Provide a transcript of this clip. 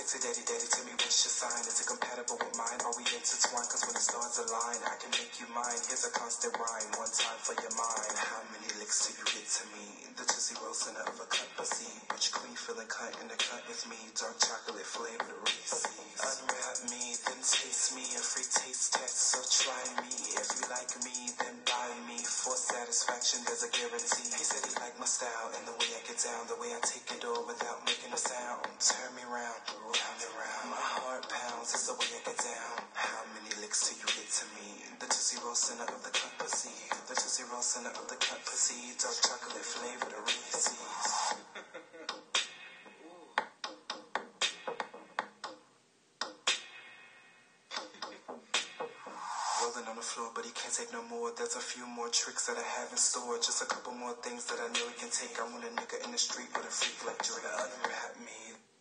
Sexy daddy, daddy, tell me what's your sign? Is it compatible with mine? Are we intertwined? Cause when the stars align, I can make you mine. Here's a constant rhyme, one time for your mind. How many licks till you get to me? The Tootsie Roll center of a cup of seed. But you clean, feeling cut in the cut with me. Dark chocolate flavored Reese's. Unwrap me, then taste me. A free taste test, so try me. If you like me, then buy me. For satisfaction, there's a guarantee. He said he liked my style and the way I get down, the way I take it all without making a sound. Turn me round, round and round. My heart pounds, it's the way I get down. How many licks till you get to me? The Tootsie Roll center of the cup of seed. The Tootsie Roll center of the cup of seed. Dark chocolate flavored Reese's. Rolling on the floor, but he can't take no more. There's a few more tricks that I have in store. Just a couple more things that I know he can take. I want a nigga in the street with a freak like Drake. Unwrap me.